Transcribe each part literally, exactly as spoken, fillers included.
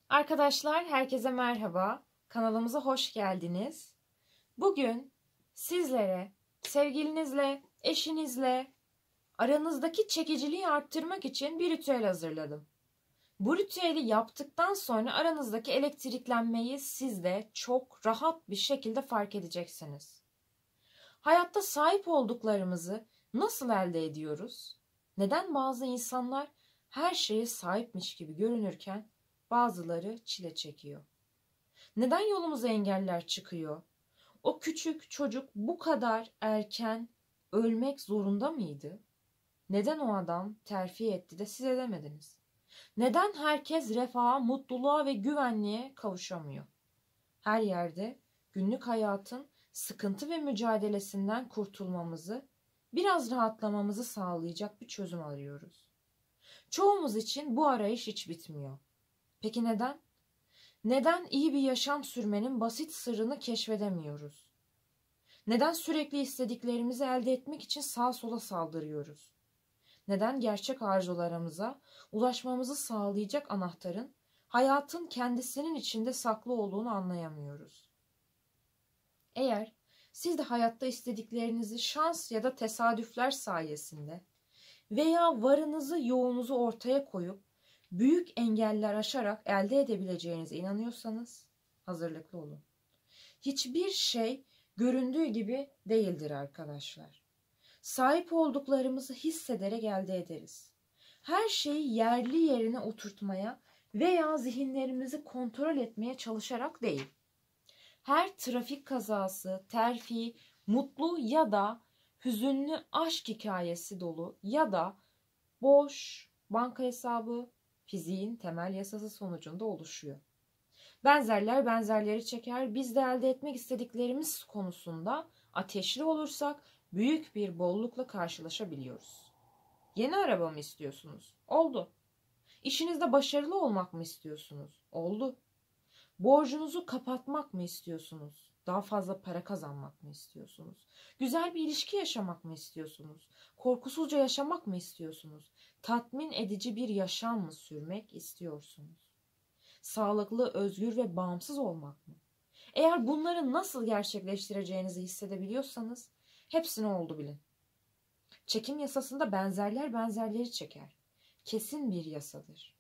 Arkadaşlar, herkese merhaba. Kanalımıza hoş geldiniz. Bugün sizlere sevgilinizle, eşinizle aranızdaki çekiciliği arttırmak için bir ritüel hazırladım. Bu ritüeli yaptıktan sonra aranızdaki elektriklenmeyi siz de çok rahat bir şekilde fark edeceksiniz. Hayatta sahip olduklarımızı nasıl elde ediyoruz? Neden bazı insanlar her şeye sahipmiş gibi görünürken bazıları çile çekiyor? Neden yolumuza engeller çıkıyor? O küçük çocuk bu kadar erken ölmek zorunda mıydı? Neden o adam terfi etti de siz edemediniz? Neden herkes refaha, mutluluğa ve güvenliğe kavuşamıyor? Her yerde günlük hayatın sıkıntı ve mücadelesinden kurtulmamızı, biraz rahatlamamızı sağlayacak bir çözüm arıyoruz. Çoğumuz için bu arayış hiç bitmiyor. Peki neden? Neden iyi bir yaşam sürmenin basit sırrını keşfedemiyoruz? Neden sürekli istediklerimizi elde etmek için sağa sola saldırıyoruz? Neden gerçek arzularımıza ulaşmamızı sağlayacak anahtarın hayatın kendisinin içinde saklı olduğunu anlayamıyoruz? Eğer siz de hayatta istediklerinizi şans ya da tesadüfler sayesinde veya varınızı yoğunuzu ortaya koyup büyük engeller aşarak elde edebileceğinize inanıyorsanız hazırlıklı olun. Hiçbir şey göründüğü gibi değildir arkadaşlar. Sahip olduklarımızı hissederek elde ederiz. Her şeyi yerli yerine oturtmaya veya zihinlerimizi kontrol etmeye çalışarak değil. Her trafik kazası, terfi, mutlu ya da hüzünlü aşk hikayesi dolu ya da boş banka hesabı fiziğin temel yasası sonucunda oluşuyor. Benzerler benzerleri çeker. Biz de elde etmek istediklerimiz konusunda ateşli olursak büyük bir bollukla karşılaşabiliyoruz. Yeni araba mı istiyorsunuz? Oldu. İşinizde başarılı olmak mı istiyorsunuz? Oldu. Borcunuzu kapatmak mı istiyorsunuz? Daha fazla para kazanmak mı istiyorsunuz? Güzel bir ilişki yaşamak mı istiyorsunuz? Korkusuzca yaşamak mı istiyorsunuz? Tatmin edici bir yaşam mı sürmek istiyorsunuz? Sağlıklı, özgür ve bağımsız olmak mı? Eğer bunları nasıl gerçekleştireceğinizi hissedebiliyorsanız hepsini oldu bilin. Çekim yasasında benzerler benzerleri çeker. Kesin bir yasadır.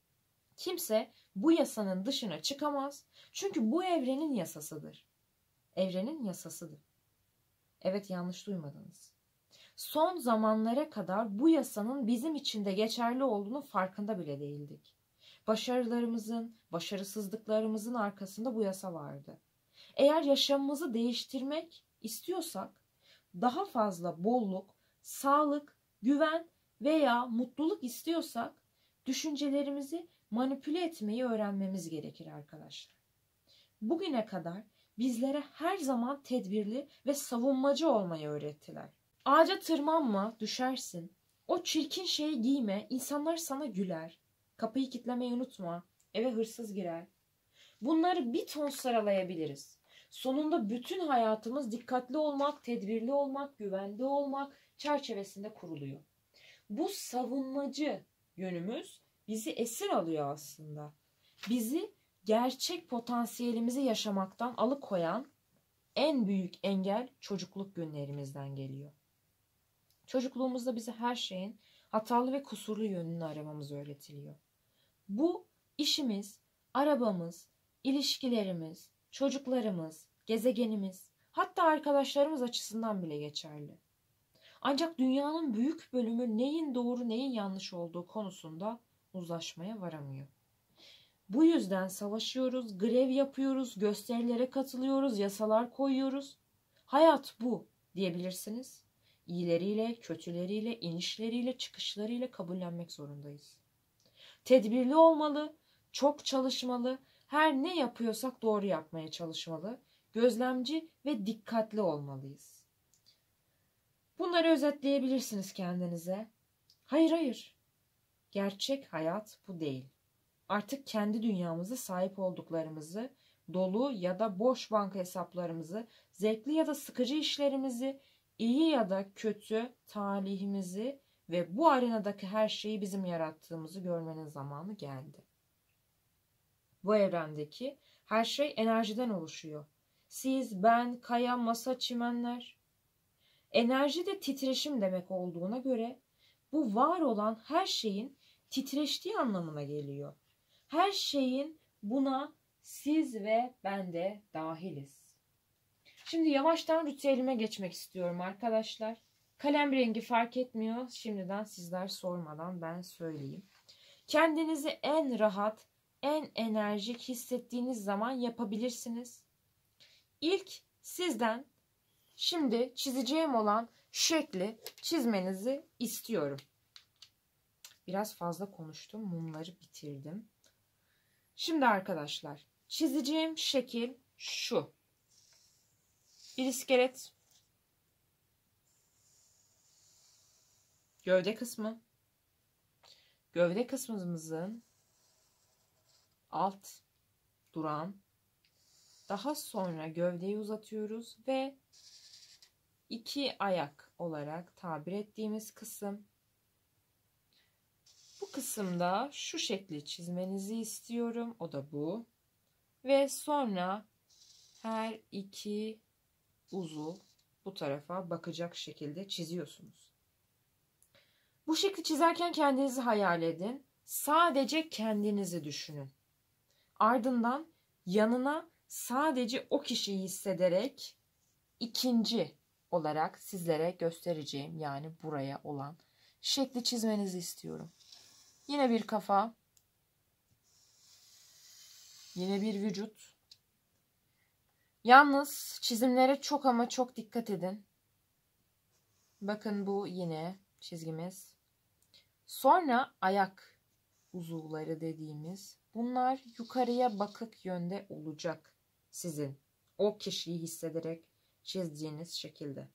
Kimse bu yasanın dışına çıkamaz. Çünkü bu evrenin yasasıdır. Evrenin yasasıdır. Evet, yanlış duymadınız. Son zamanlara kadar bu yasanın bizim için de geçerli olduğunu farkında bile değildik. Başarılarımızın, başarısızlıklarımızın arkasında bu yasa vardı. Eğer yaşamımızı değiştirmek istiyorsak daha fazla bolluk, sağlık, güven veya mutluluk istiyorsak düşüncelerimizi manipüle etmeyi öğrenmemiz gerekir arkadaşlar. Bugüne kadar bizlere her zaman tedbirli ve savunmacı olmayı öğrettiler. Ağaca tırmanma, düşersin. O çirkin şeyi giyme, insanlar sana güler. Kapıyı kilitlemeyi unutma, eve hırsız girer. Bunları bir ton sıralayabiliriz. Sonunda bütün hayatımız dikkatli olmak, tedbirli olmak, güvende olmak çerçevesinde kuruluyor. Bu savunmacı yönümüz bizi esir alıyor aslında. Bizi gerçek potansiyelimizi yaşamaktan alıkoyan en büyük engel çocukluk günlerimizden geliyor. Çocukluğumuzda bize her şeyin hatalı ve kusurlu yönünü aramamız öğretiliyor. Bu işimiz, arabamız, ilişkilerimiz, çocuklarımız, gezegenimiz, hatta arkadaşlarımız açısından bile geçerli. Ancak dünyanın büyük bölümü neyin doğru neyin yanlış olduğu konusunda uzlaşmaya varamıyor. Bu yüzden savaşıyoruz, grev yapıyoruz, gösterilere katılıyoruz, yasalar koyuyoruz. Hayat bu diyebilirsiniz. İyileriyle, kötüleriyle, inişleriyle, çıkışlarıyla kabullenmek zorundayız. Tedbirli olmalı, çok çalışmalı, her ne yapıyorsak doğru yapmaya çalışmalı, gözlemci ve dikkatli olmalıyız. Bunları özetleyebilirsiniz kendinize. Hayır hayır, gerçek hayat bu değil. Artık kendi dünyamıza sahip olduklarımızı, dolu ya da boş banka hesaplarımızı, zevkli ya da sıkıcı işlerimizi, iyi ya da kötü talihimizi ve bu arenadaki her şeyi bizim yarattığımızı görmenin zamanı geldi. Bu evrendeki her şey enerjiden oluşuyor. Siz, ben, kaya, masa, çimenler. Enerji de titreşim demek olduğuna göre bu var olan her şeyin titreştiği anlamına geliyor. Her şeyin buna siz ve ben de dahiliz. Şimdi yavaştan ritüelime geçmek istiyorum arkadaşlar. Kalem rengi fark etmiyor. Şimdiden sizler sormadan ben söyleyeyim. Kendinizi en rahat, en enerjik hissettiğiniz zaman yapabilirsiniz. İlk sizden şimdi çizeceğim olan şekli çizmenizi istiyorum. Biraz fazla konuştum. Mumları bitirdim. Şimdi arkadaşlar çizeceğim şekil şu. Bir iskelet. Gövde kısmı. Gövde kısmımızın alt duran. Daha sonra gövdeyi uzatıyoruz ve iki ayak olarak tabir ettiğimiz kısım. Bu kısımda şu şekli çizmenizi istiyorum. O da bu. Ve sonra her iki uzuv bu tarafa bakacak şekilde çiziyorsunuz. Bu şekli çizerken kendinizi hayal edin. Sadece kendinizi düşünün. Ardından yanına sadece o kişiyi hissederek ikinci olarak sizlere göstereceğim, yani buraya olan şekli çizmenizi istiyorum. Yine bir kafa. Yine bir vücut. Yalnız çizimlere çok ama çok dikkat edin. Bakın bu yine çizgimiz. Sonra ayak uzuvları dediğimiz, bunlar yukarıya bakık yönde olacak sizin. O kişiyi hissederek çizdiğiniz şekilde.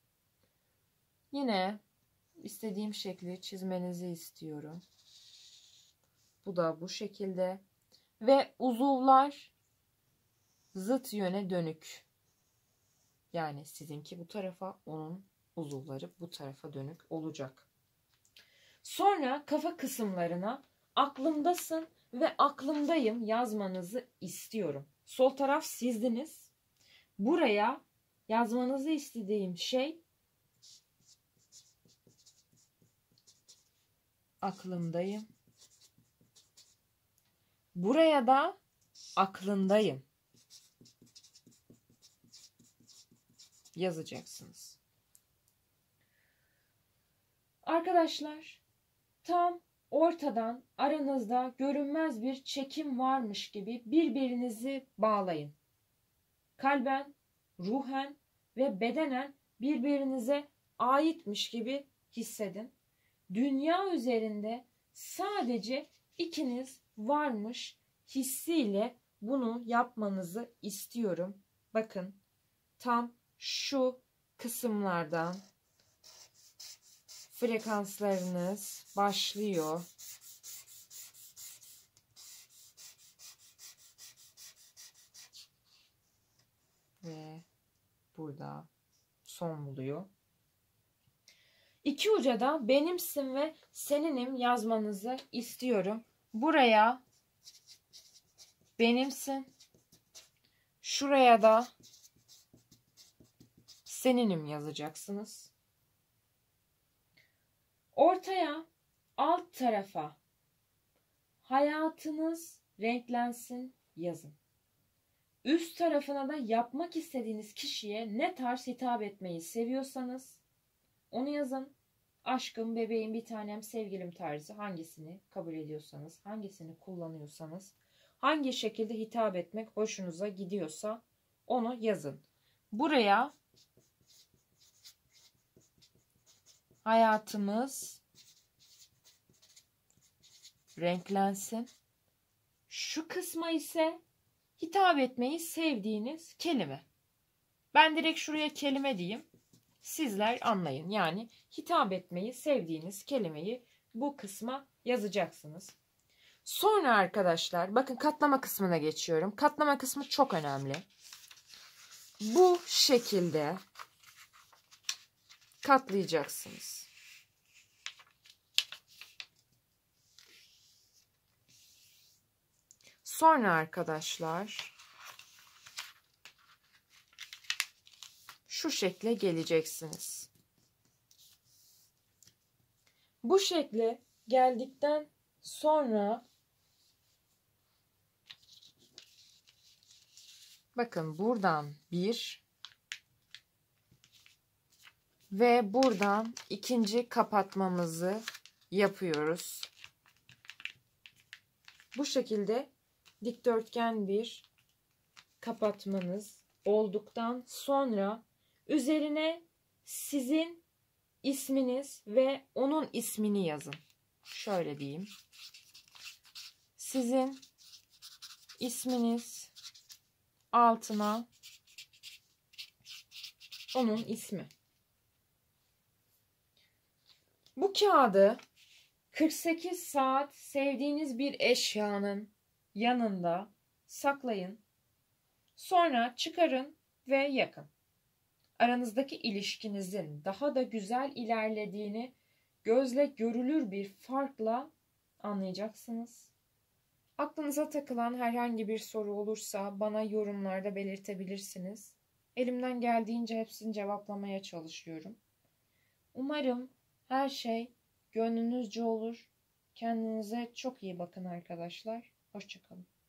Yine istediğim şekli çizmenizi istiyorum. Bu da bu şekilde. Ve uzuvlar zıt yöne dönük. Yani sizinki bu tarafa, onun uzuvları bu tarafa dönük olacak. Sonra kafa kısımlarına aklımdasın ve aklımdayım yazmanızı istiyorum. Sol taraf sizdiniz. Buraya yazmanızı istediğim şey aklımdayım. Buraya da aklındayım yazacaksınız. Arkadaşlar, tam ortadan aranızda görünmez bir çekim varmış gibi birbirinizi bağlayın. Kalben, ruhen ve bedenen birbirinize aitmiş gibi hissedin. Dünya üzerinde sadece ikiniz varmış hissiyle bunu yapmanızı istiyorum. Bakın, tam şu kısımlardan frekanslarınız başlıyor. Ve burada son buluyor. İki uca da benimsin ve seninim yazmanızı istiyorum. Buraya benimsin. Şuraya da seninim yazacaksınız. Ortaya, alt tarafa hayatınız renklensin yazın. Üst tarafına da yapmak istediğiniz kişiye ne tarz hitap etmeyi seviyorsanız onu yazın. Aşkım, bebeğim, bir tanem, sevgilim tarzı hangisini kabul ediyorsanız, hangisini kullanıyorsanız, hangi şekilde hitap etmek hoşunuza gidiyorsa onu yazın. Buraya hayatımız renklensin. Şu kısma ise hitap etmeyi sevdiğiniz kelime. Ben direkt şuraya kelime diyeyim. Sizler anlayın. Yani hitap etmeyi sevdiğiniz kelimeyi bu kısma yazacaksınız. Sonra arkadaşlar bakın, katlama kısmına geçiyorum. Katlama kısmı çok önemli. Bu şekilde katlayacaksınız. Sonra arkadaşlar şu şekle geleceksiniz. Bu şekle geldikten sonra bakın buradan bir ve buradan ikinci kapatmamızı yapıyoruz. Bu şekilde dikdörtgen bir kapatmanız olduktan sonra üzerine sizin isminiz ve onun ismini yazın. Şöyle diyeyim. Sizin isminiz altına onun ismi. Bu kağıdı kırk sekiz saat sevdiğiniz bir eşyanın yanında saklayın. Sonra çıkarın ve yakın. Aranızdaki ilişkinizin daha da güzel ilerlediğini gözle görülür bir farkla anlayacaksınız. Aklınıza takılan herhangi bir soru olursa bana yorumlarda belirtebilirsiniz. Elimden geldiğince hepsini cevaplamaya çalışıyorum. Umarım her şey gönlünüzce olur. Kendinize çok iyi bakın arkadaşlar. Hoşça kalın.